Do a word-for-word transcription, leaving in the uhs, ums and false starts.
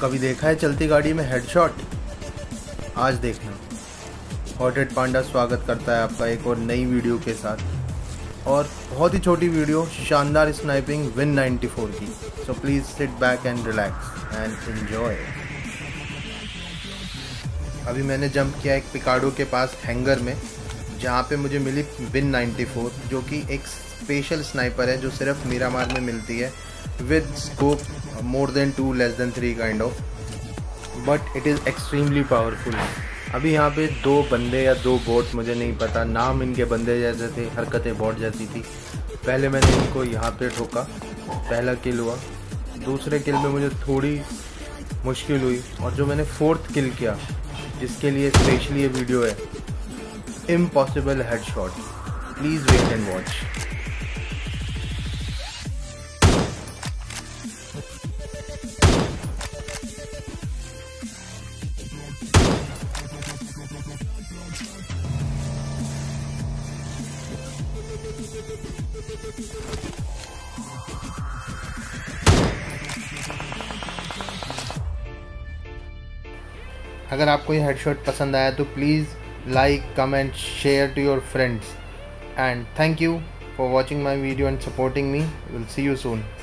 कभी देखा है चलती गाड़ी में हेडशॉट? आज देखना। हॉटेड पांडा स्वागत करता है आपका एक और नई वीडियो के साथ, और बहुत ही छोटी वीडियो, शानदार स्नाइपिंग विन नाइन्टी फोर की। So please sit back and relax and enjoy. अभी मैंने जंप किया एक पिकाडो के पास हैंगर में, जहाँ पे मुझे मिली विन नाइन्टी फोर, जो कि एक स्पेशल स्नाइपर है जो सिर्फ मीरामार में मिलती है, with scope more than two less than three kind of, but it is extremely powerful. अभी यहाँ पे दो बंदे या दो बोट, मुझे नहीं पता, नाम इनके बंदे जैसे थे, हरकतें बोट जैसी थी। पहले मैंने इनको यहाँ पे ठोका, पहला किल हुआ। दूसरे किल में मुझे थोड़ी मुश्किल हुई, और जो मैंने फोर्थ किल किया, जिसके लिए स्पेशली ये वीडियो है, impossible headshot. Please wait and watch. अगर आपको ये हेडशॉट पसंद आया तो please like, comment, share to your friends, and thank you for watching my video and supporting me. Will see you soon.